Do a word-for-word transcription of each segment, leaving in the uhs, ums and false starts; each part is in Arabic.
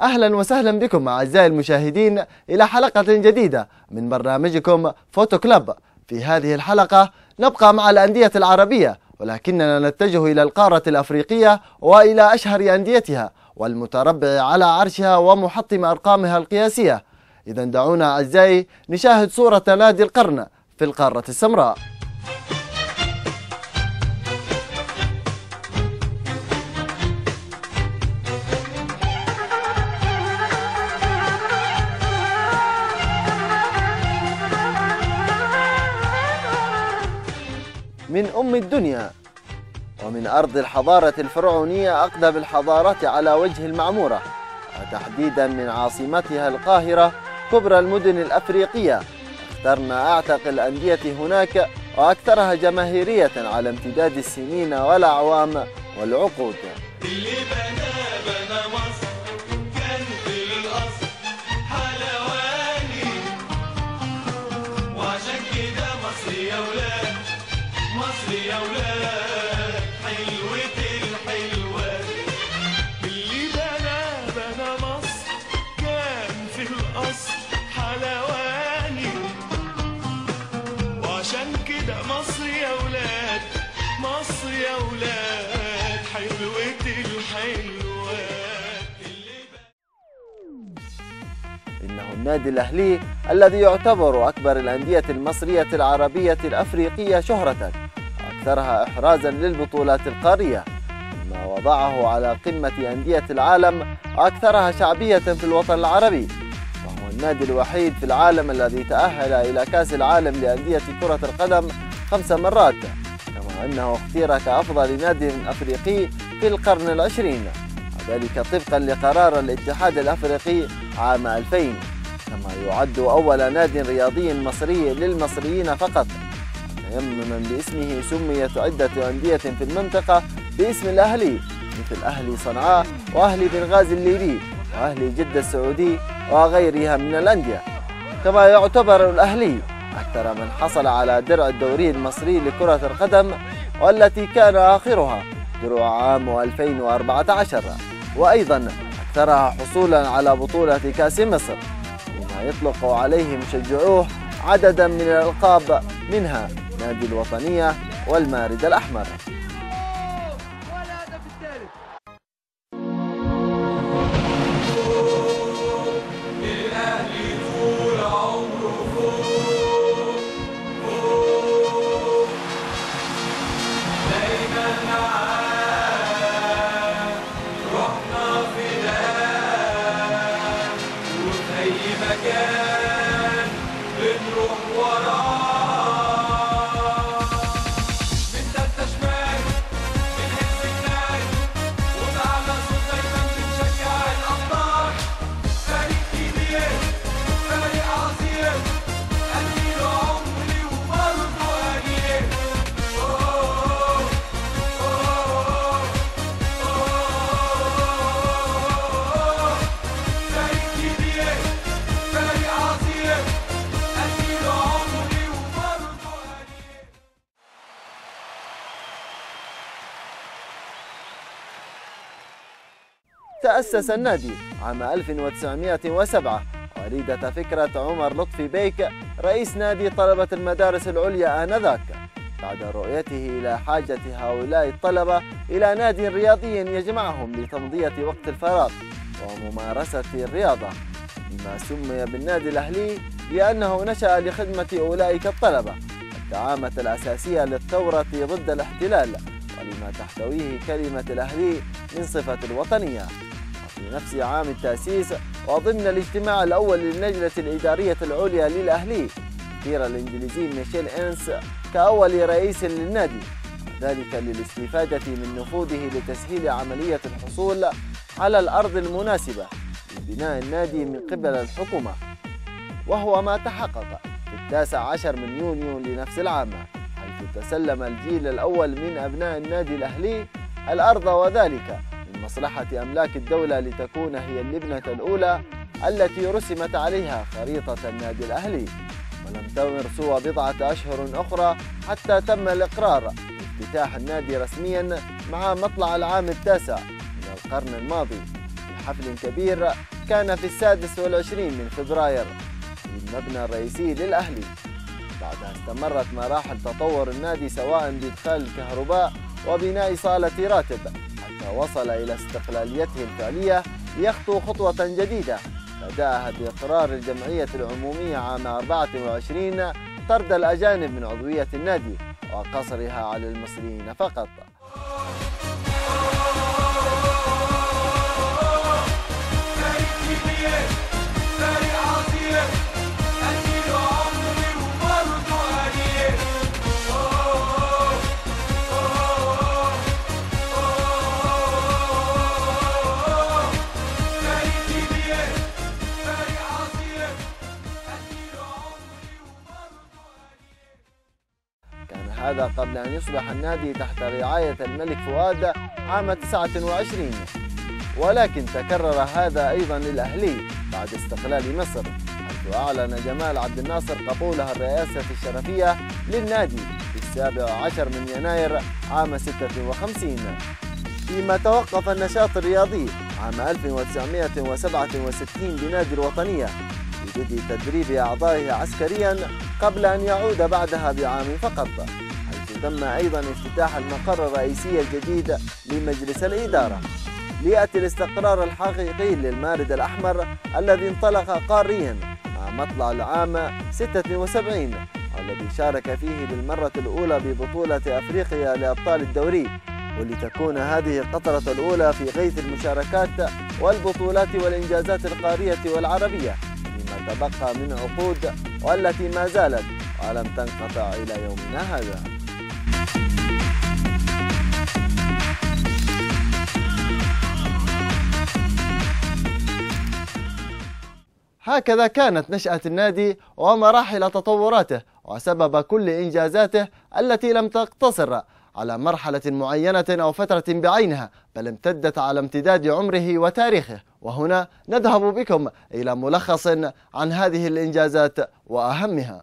أهلا وسهلا بكم أعزائي المشاهدين إلى حلقة جديدة من برنامجكم فوتو كلاب. في هذه الحلقة نبقى مع الأندية العربية، ولكننا نتجه إلى القارة الأفريقية وإلى أشهر أنديتها والمتربع على عرشها ومحطم أرقامها القياسية. إذا دعونا أعزائي نشاهد صورة نادي القرن في القارة السمراء. من أم الدنيا ومن أرض الحضارة الفرعونية، أقدم الحضارات على وجه المعمورة، وتحديدا من عاصمتها القاهرة كبرى المدن الأفريقية. اخترنا أعتق الأندية هناك وأكثرها جماهيرية على امتداد السنين والأعوام والعقود. اللي بنى بنى مصر كان في الأصل حلواني، وعشان كده مصر يا ولاد، مصر يا ولاد حلوة الحلوات. اللي بنى بنى مصر كان في الأصل حلواني، وعشان كده مصر يا ولاد، مصر يا ولاد حلوة الحلوات. إنه النادي الأهلي الذي يعتبر أكبر الأندية المصرية العربية الأفريقية شهرة، أكثرها إحرازا للبطولات القارية، مما وضعه على قمة أندية العالم وأكثرها شعبية في الوطن العربي. وهو النادي الوحيد في العالم الذي تأهل إلى كأس العالم لأندية كرة القدم خمس مرات، كما أنه اختير كأفضل نادي أفريقي في القرن العشرين، وذلك طبقا لقرار الاتحاد الأفريقي عام ألفين، كما يعد أول نادي رياضي مصري للمصريين فقط. تيمما باسمه سميت عدة أندية في المنطقة باسم الأهلي، مثل أهلي صنعاء وأهلي بنغازي الليبي وأهلي جدة السعودي وغيرها من الأندية. كما يعتبر الأهلي أكثر من حصل على درع الدوري المصري لكرة القدم، والتي كان آخرها درع عام ألفين وأربعة عشر، وأيضا أكثرها حصولا على بطولة كأس مصر، بما يطلق عليه مشجعوه عددا من الألقاب، منها نادي الوطنية والمارد الأحمر. تأسس النادي عام ألف وتسعمائة وسبعة وليدة فكرة عمر لطفي بيك رئيس نادي طلبة المدارس العليا آنذاك، بعد رؤيته إلى حاجة هؤلاء الطلبة إلى نادي رياضي يجمعهم لتمضية وقت الفراغ وممارسة الرياضة، بما سمي بالنادي الأهلي لأنه نشأ لخدمة أولئك الطلبة الدعامة الأساسية للثورة ضد الاحتلال، ولما تحتويه كلمة الأهلي من صفة الوطنية. وفي نفس عام التأسيس وضمن الاجتماع الأول للجنة الإدارية العليا للأهلي، اختير الإنجليزي ميشيل إنس كأول رئيس للنادي، وذلك للاستفادة من نفوذه لتسهيل عملية الحصول على الأرض المناسبة لبناء النادي من قبل الحكومة، وهو ما تحقق في التاسع عشر من يونيو لنفس العام، حيث تسلم الجيل الأول من أبناء النادي الأهلي الأرض، وذلك من مصلحة أملاك الدولة لتكون هي اللبنة الأولى التي رسمت عليها خريطة النادي الأهلي. ولم تمر سوى بضعة أشهر أخرى حتى تم الإقرار بافتتاح النادي رسميا مع مطلع العام التاسع من القرن الماضي، في حفل كبير كان في السادس والعشرين من فبراير في المبنى الرئيسي للأهلي. بعدها استمرت مراحل تطور النادي سواء بإدخال الكهرباء وبناء صالة راتب حتى وصل إلى استقلاليته الفعلية ليخطو خطوة جديدة بدأها بإقرار الجمعية العمومية عام أربعة وعشرين طرد الأجانب من عضوية النادي وقصرها على المصريين فقط. هذا قبل أن يصبح النادي تحت رعاية الملك فؤاد عام تسعة وعشرين، ولكن تكرر هذا أيضا للأهلي بعد استقلال مصر، حيث أعلن جمال عبد الناصر قبوله الرئاسة الشرفية للنادي في السابع عشر من يناير عام ستة وخمسين. فيما توقف النشاط الرياضي عام ألف وتسعمائة وسبعة وستين بنادي الوطنية ببدء تدريب أعضائه عسكريا قبل أن يعود بعدها بعام فقط، حيث تم أيضا افتتاح المقر الرئيسي الجديد لمجلس الإدارة. ليأتي الاستقرار الحقيقي للمارد الأحمر الذي انطلق قاريا مع مطلع العام ستة وسبعين، والذي شارك فيه للمرة الأولى ببطولة أفريقيا لأبطال الدوري، ولتكون هذه القطرة الأولى في غيث المشاركات والبطولات والإنجازات القارية والعربية فيما تبقى من عقود، والتي ما زالت ولم تنقطع إلى يومنا هذا. هكذا كانت نشأة النادي ومراحل تطوراته وسبب كل إنجازاته التي لم تقتصر على مرحلة معينة أو فترة بعينها، بل امتدت على امتداد عمره وتاريخه. وهنا نذهب بكم إلى ملخص عن هذه الإنجازات وأهمها.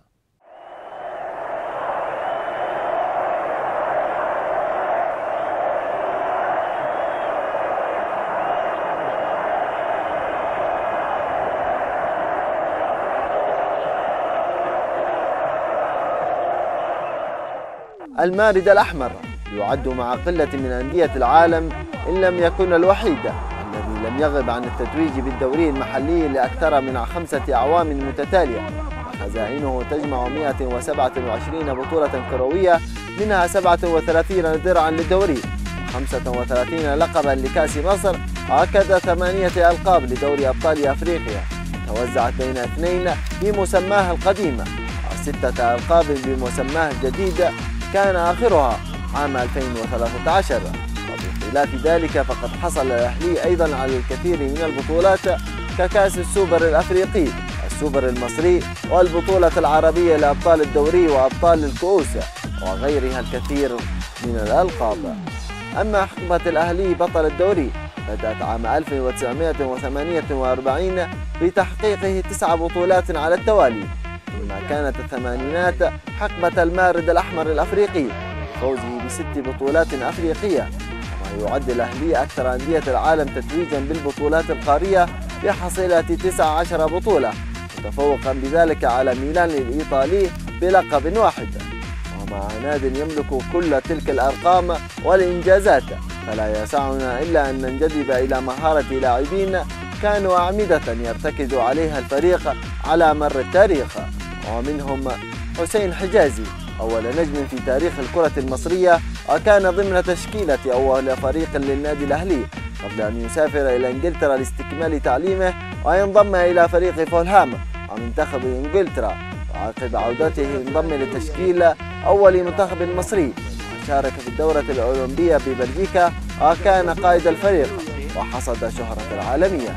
المارد الأحمر يعد مع قلة من أندية العالم إن لم يكن الوحيد الذي لم يغب عن التتويج بالدوري المحلي لأكثر من خمسة أعوام متتالية، وخزائنه تجمع مئة وسبعة وعشرين بطولة كروية، منها سبعة وثلاثين درعا للدوري وخمسة وثلاثين لقبا لكأس مصر، وهكذا ثمانية ألقاب لدوري أبطال أفريقيا توزعت بين اثنين بمسماه القديم وستة ألقاب بمسماه الجديد كان آخرها عام ألفين وثلاثة عشر. وبخلاف ذلك فقد حصل الأهلي أيضا على الكثير من البطولات ككأس السوبر الأفريقي، السوبر المصري، والبطولة العربية لأبطال الدوري وأبطال الكؤوس وغيرها الكثير من الألقاب. أما حقبة الأهلي بطل الدوري بدأت عام ألف وتسعمائة وثمانية وأربعين بتحقيقه تسع بطولات على التوالي، ثم كانت الثمانينات حقبة المارد الأحمر الأفريقي فوزه بست بطولات أفريقية، كما يعد الأهلي أكثر أندية العالم تتويجا بالبطولات القارية بحصيلة تسع عشرة بطولة، متفوقا بذلك على ميلان الإيطالي بلقب واحد. ومع ناد يملك كل تلك الأرقام والإنجازات فلا يسعنا إلا أن ننجذب إلى مهارة لاعبين كانوا أعمدة يرتكز عليها الفريق على مر التاريخ، ومنهم حسين حجازي أول نجم في تاريخ الكرة المصرية، وكان ضمن تشكيلة أول فريق للنادي الأهلي قبل أن يسافر إلى إنجلترا لاستكمال تعليمه وينضم إلى فريق فولهام ومنتخب إنجلترا، وعقب عودته انضم لتشكيل أول منتخب مصري وشارك في الدورة الأولمبية ببلجيكا وكان قائد الفريق وحصد شهرة العالمية.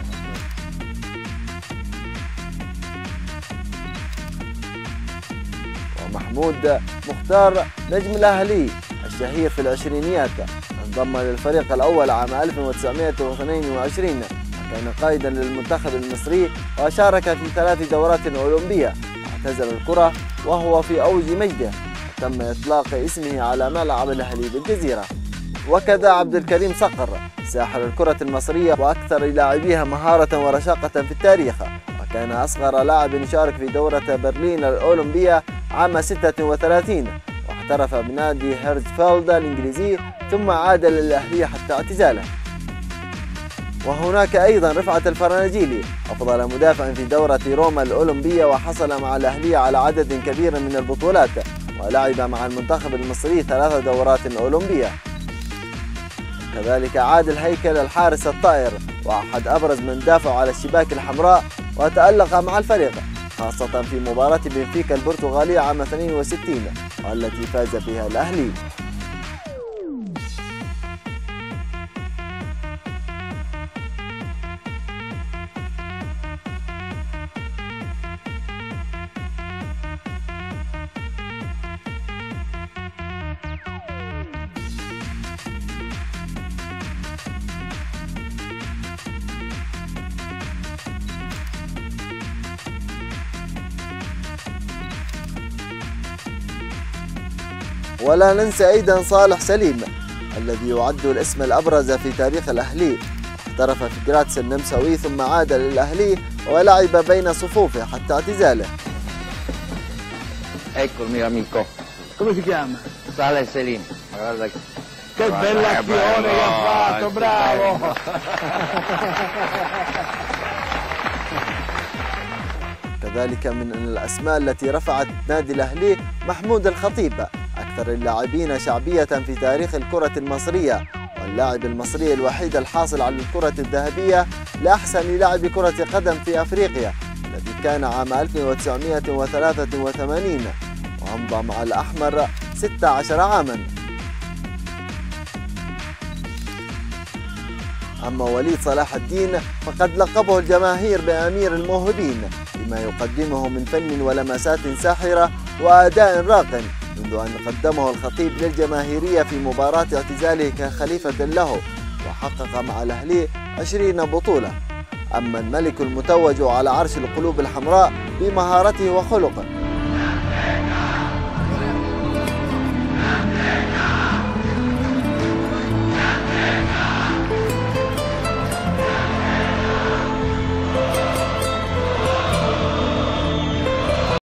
ومحمود مختار نجم الأهلي الشهير في العشرينيات انضم للفريق الأول عام ألف وتسعمائة واثنين وعشرين، وكان قائدا للمنتخب المصري وشارك في ثلاث دورات أولمبية. اعتزل الكرة وهو في أوج مجده، وتم إطلاق اسمه على ملعب الأهلي بالجزيرة. وكذا عبد الكريم صقر ساحر الكرة المصرية وأكثر لاعبيها مهارة ورشاقة في التاريخ، وكان أصغر لاعب يشارك في دورة برلين الأولمبية عام ستة وثلاثين، واحترف بنادي هيرزفيلد الإنجليزي ثم عاد للأهلية حتى اعتزاله. وهناك أيضا رفعت الفرناجيلي أفضل مدافع في دورة روما الأولمبية، وحصل مع الأهلية على عدد كبير من البطولات، ولعب مع المنتخب المصري ثلاث دورات أولمبية. كذلك عادل هيكل الحارس الطائر وأحد أبرز من دافعوا على الشباك الحمراء، وتألق مع الفريق خاصة في مباراة بنفيكا البرتغالية عام اثنين وستين والتي فاز بها الأهلي. ولا ننسى أيضا صالح سليم الذي يعد الاسم الأبرز في تاريخ الأهلي، احترف في جراتس النمساوي ثم عاد للأهلي ولعب بين صفوفه حتى اعتزاله. Ecco il mio amico. Come si chiama? Saleh Selim. Guarda che Che bella azione che ha fatto, bravo! كذلك من الأسماء التي رفعت نادي الأهلي محمود الخطيب أكثر اللاعبين شعبية في تاريخ الكرة المصرية، واللاعب المصري الوحيد الحاصل على الكرة الذهبية لأحسن لاعب كرة قدم في أفريقيا الذي كان عام ألف وتسعمائة وثلاثة وثمانين، وأمضى مع الأحمر ستة عشر عاما. أما وليد صلاح الدين فقد لقبه الجماهير بأمير الموهوبين لما يقدمه من فن ولمسات ساحرة وأداء راق، منذ أن قدمه الخطيب للجماهيرية في مباراة اعتزاله كخليفة له، وحقق مع الأهلي عشرين بطولة. أما الملك المتوج على عرش القلوب الحمراء بمهارته وخلقه